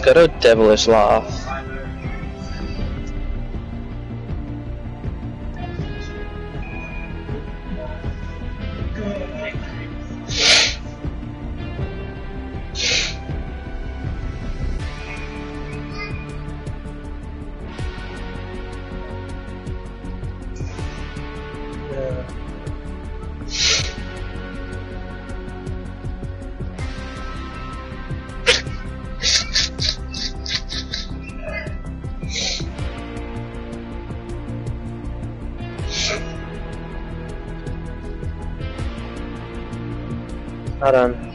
got a devilish laugh. Hold on.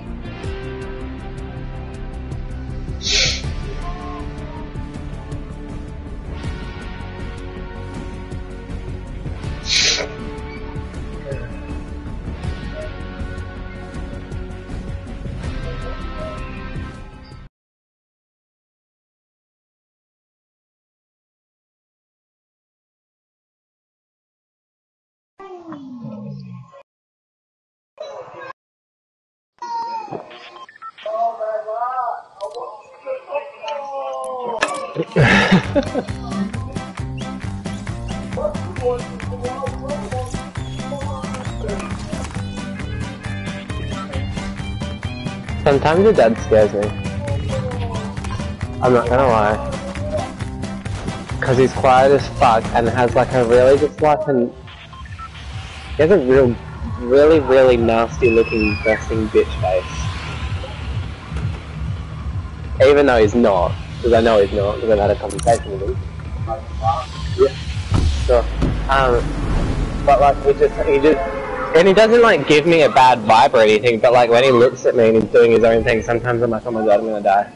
Sometimes your dad scares me. I'm not gonna lie. Cause he's quiet as fuck and has like a really just like an... He has a really nasty looking resting bitch face. Even though he's not. Because I know he's not, because I've had a conversation with him. Yeah. Sure. But like, he just, and he doesn't like give me a bad vibe or anything, but like when he looks at me and he's doing his own thing, sometimes I'm like, oh my god, I'm gonna die.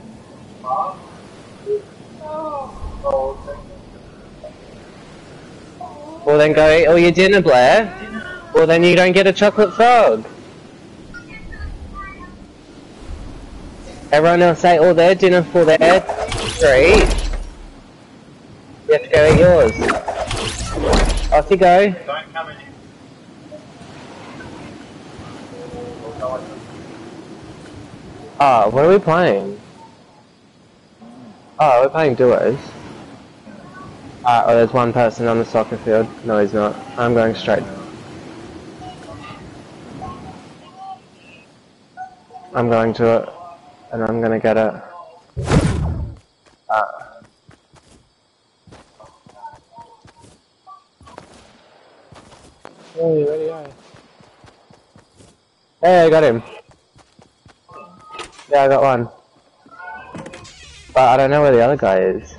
Well then go eat all your dinner, Blair. Well then you don't get a chocolate frog. Everyone else ate all their dinner for their treat. You have to go eat yours. Off you go. Don't come in here. Oh, what are we playing? Oh, we're playing duos. Oh, there's one person on the soccer field. No, he's not. I'm going straight. I'm going to it, and I'm gonna get it. Hey, ready, hey, I got him. Yeah, I got one. But I don't know where the other guy is.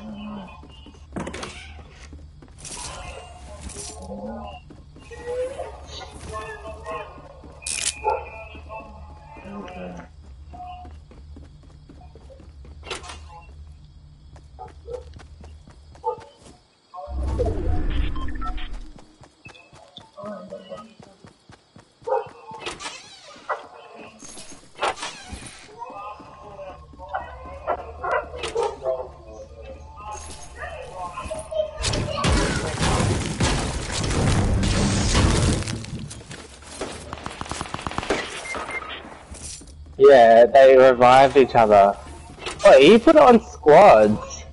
Yeah, they revived each other. Wait, you put it on squads?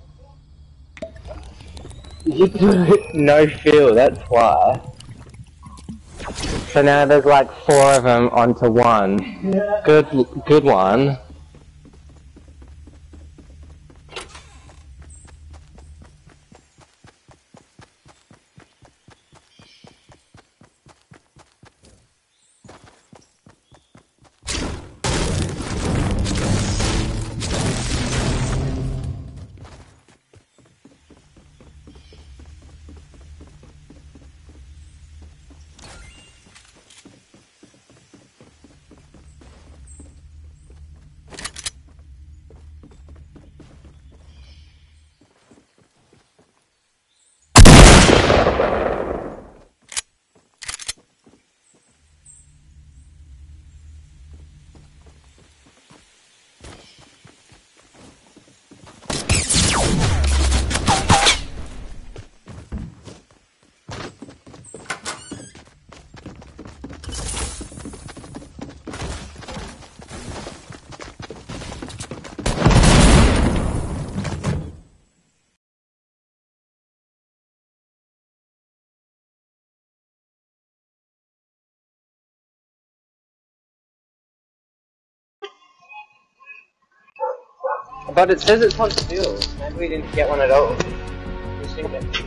You put it no feel, that's why. So now there's like 4 of them onto one. Good one. But it says it's on steel. Maybe we didn't get one at all. Just think that.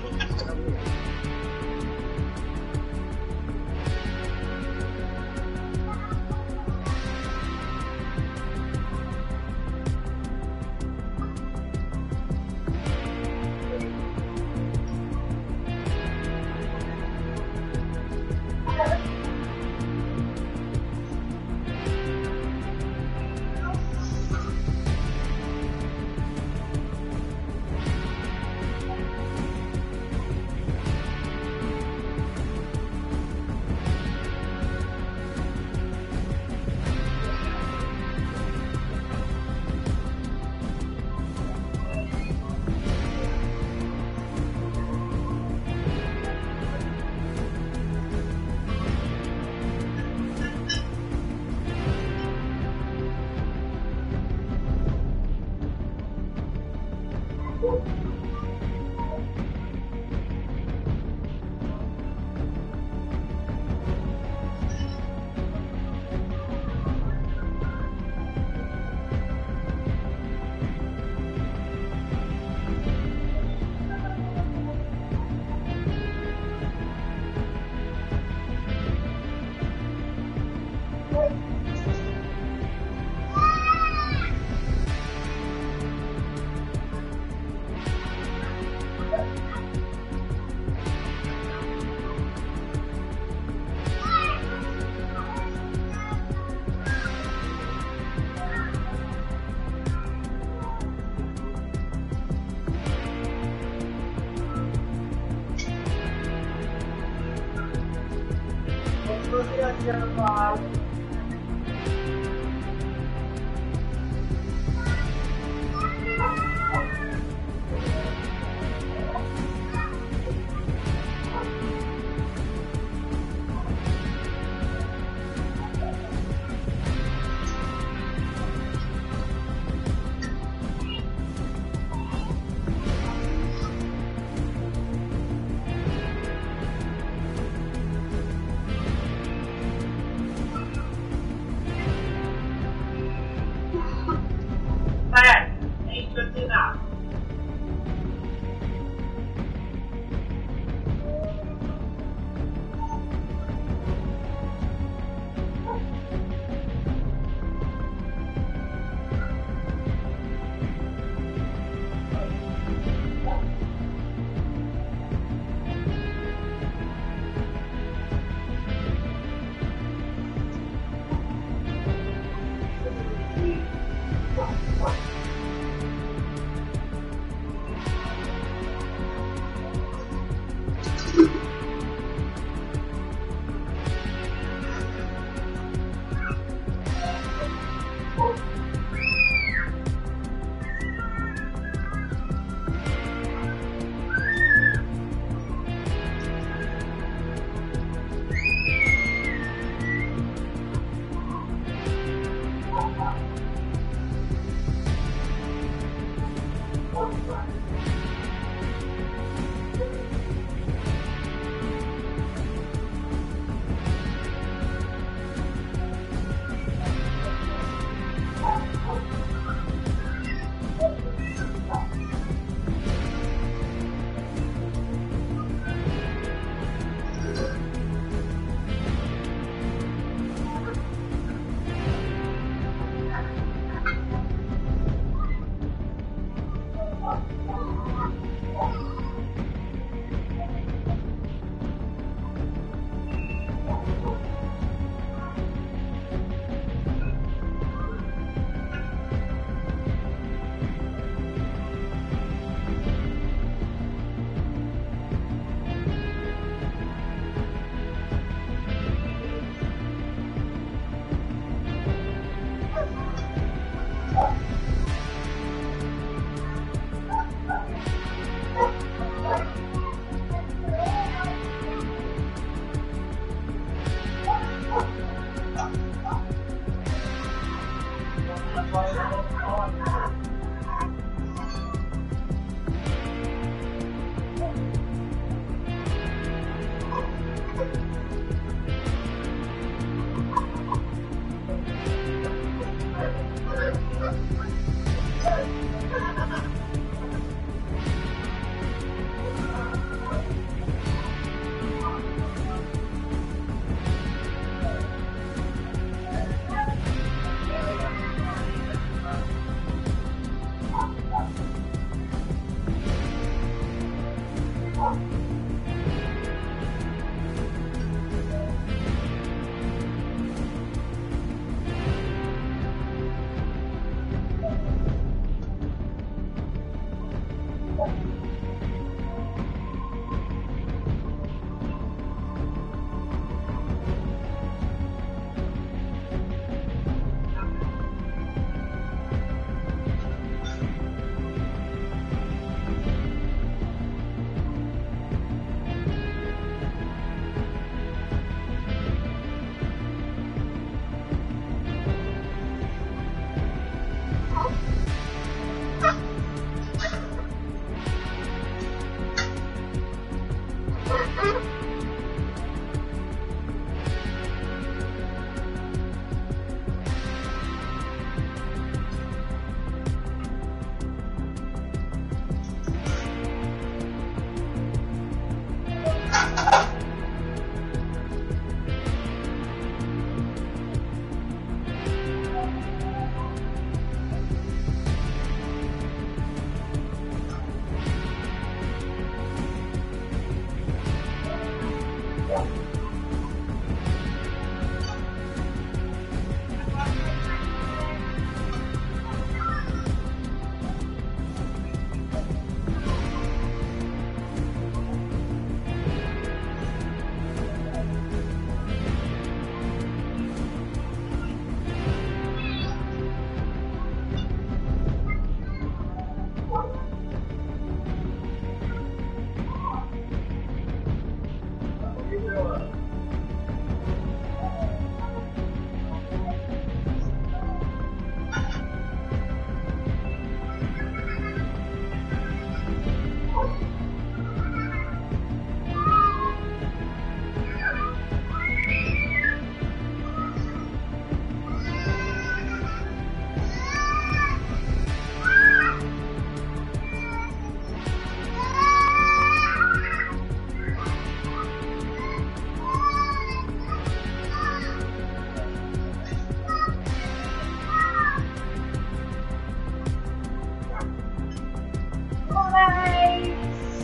guys!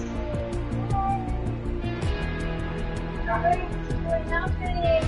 Guys, what happening?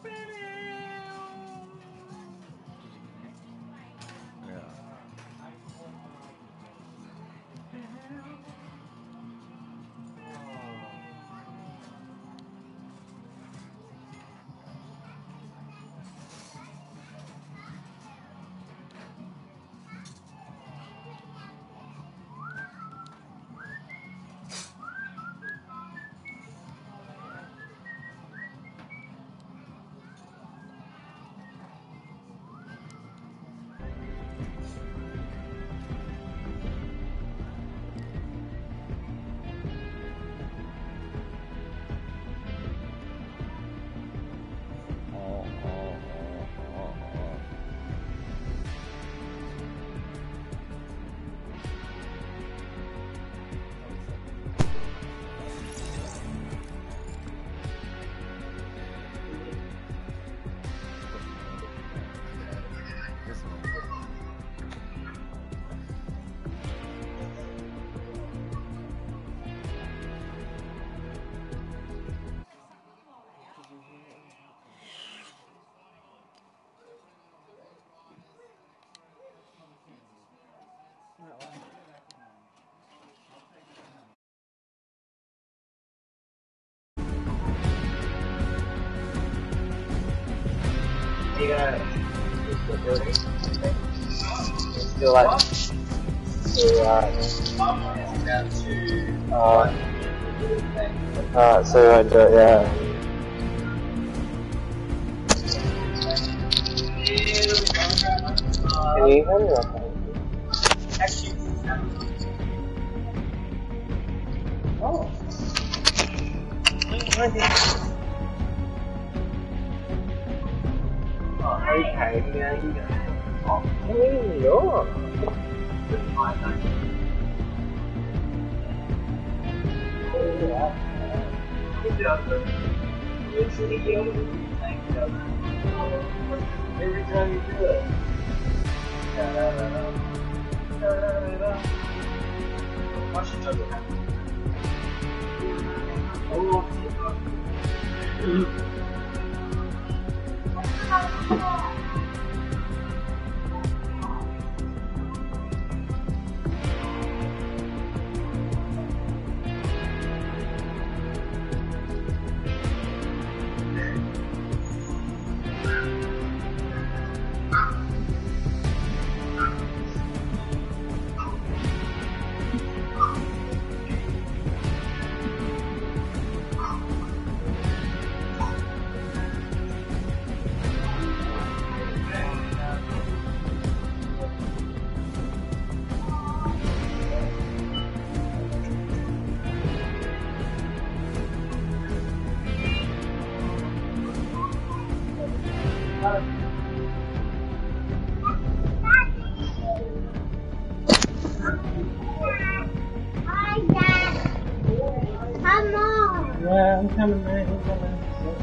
You gonna still building? Okay. Still like so I do it, yeah. Can you hear me okay? Oh. Okay, yeah. Oh, no. Every time you do it. Watch each other happen. Hi, Dad. Come on. Yeah, I'm coming, mate. I'm coming.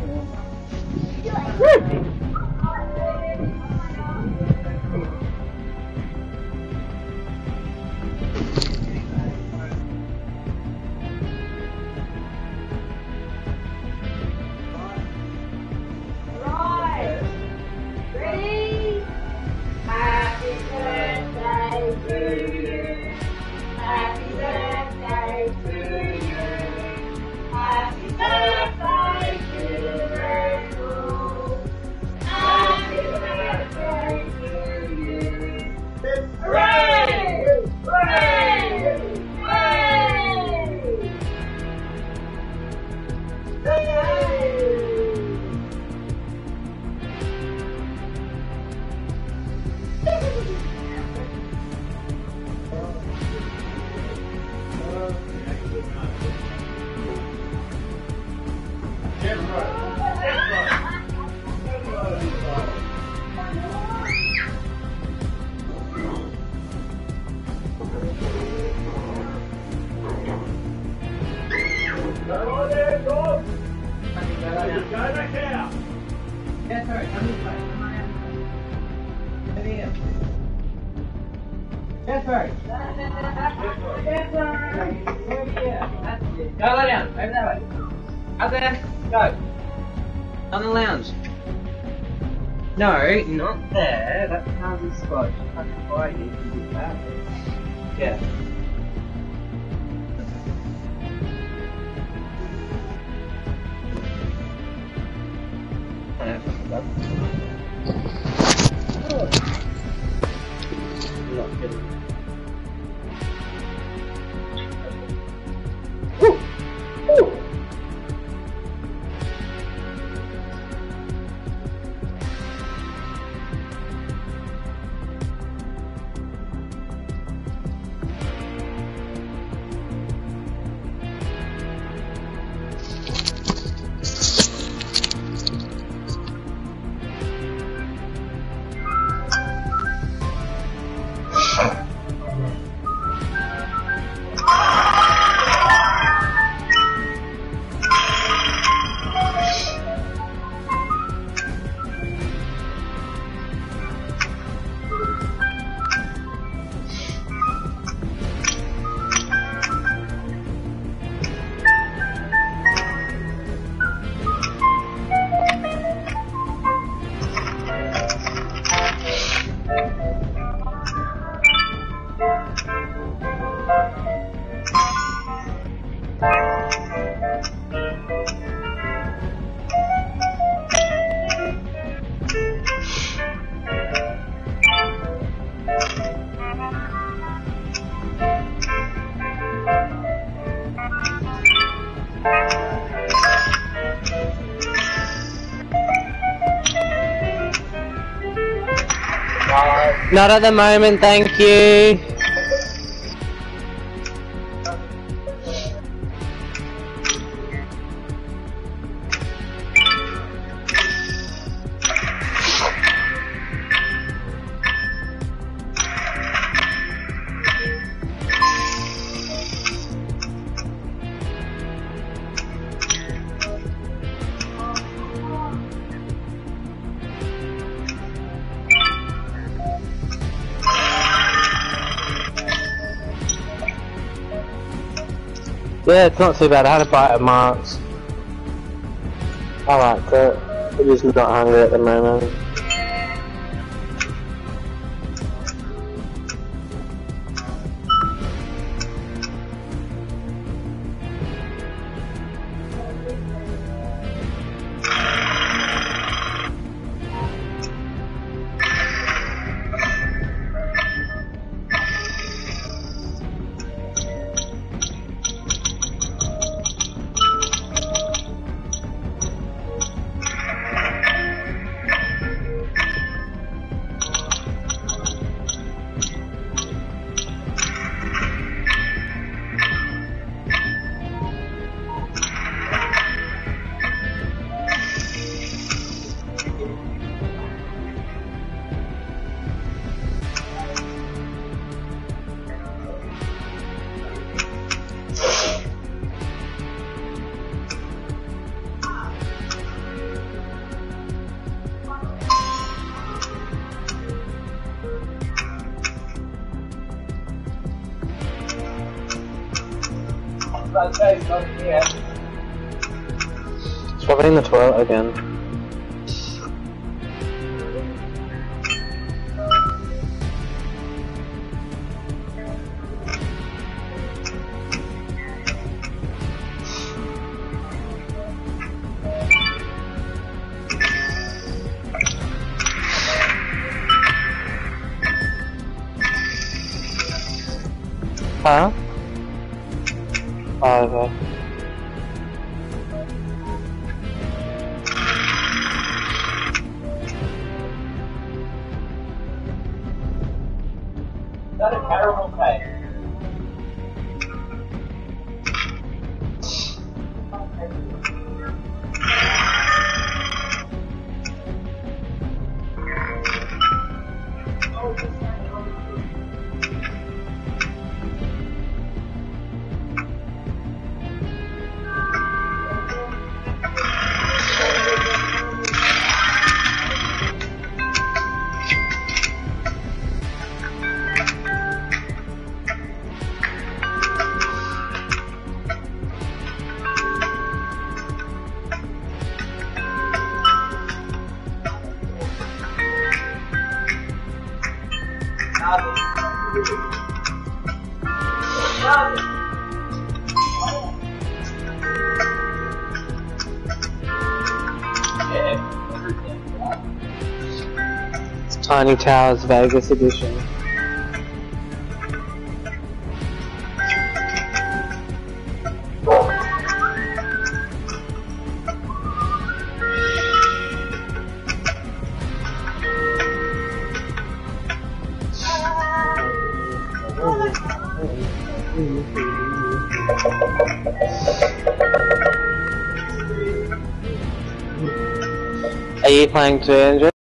Right. Ready? Happy birthday to you. Happy birthday to you. Happy birthday to Rachel. Happy birthday to you. Hooray! Hooray! Hooray! Hooray! Go lie down, over that way. Out there, go. On the lounge. No, not there. That's how this spot. Just have to fight you to do that. Yeah. Not good. Woo! Woo! Not at the moment, thank you. Yeah, it's not too bad. I had a bite of Mark's. I liked it. I'm just not hungry at the moment. It's probably in the toilet again. Huh? Oh, okay. Is that a caramel cake? Tiny Towers Vegas edition. Are you playing 200?